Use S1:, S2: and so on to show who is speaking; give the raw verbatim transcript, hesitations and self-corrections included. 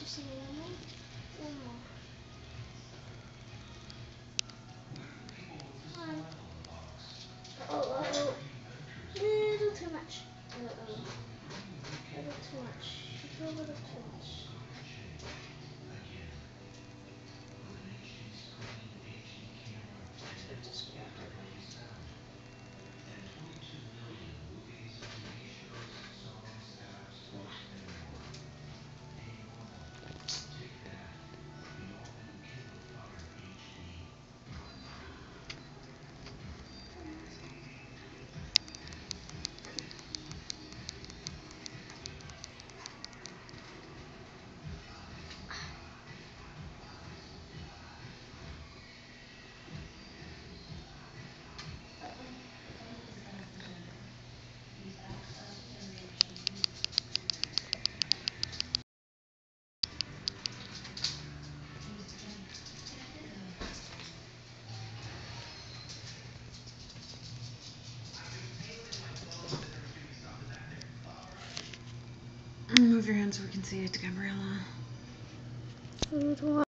S1: just need one more. One more. One. Oh, oh, oh. Little too much. Uh oh. Little too much. Just a little too much. So just grab it.
S2: Move your hands so we can see it, Gabriella.
S1: Food.